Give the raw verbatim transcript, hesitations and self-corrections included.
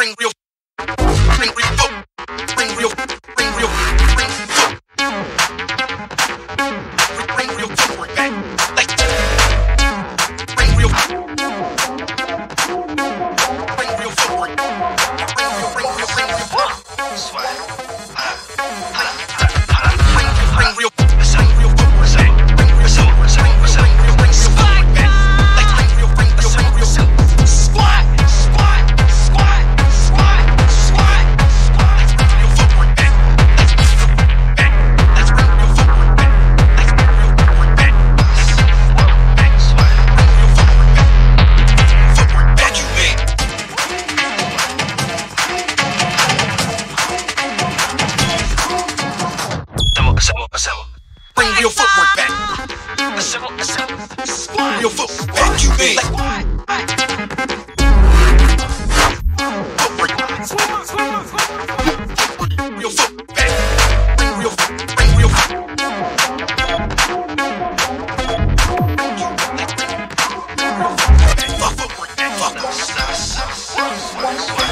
bring real, bring real foot, bring real, bring real, bring foot, bring real footwork back. Like bring real, bring real footwork, bring real, bring real, bring real foot. Swag. Bring bring real, bring real footwork back. Bring real footwork, bring real, bring real, bring real footwork back. Like bring real, bring real, bring real squat, squat, squat, squat, squat, squat. Bring real footwork back. Back. Let's bring real footwork back. Let's bring real footwork back. Back, swag. Bring real footwork back. Footwork back, you mean? Assemble, assemble. Bring real footwork back. Assemble, assemble. Squat. Real footwork back, you mean? Footwork. Real footwork back. Bring real, bring real. Footwork back. Footwork back.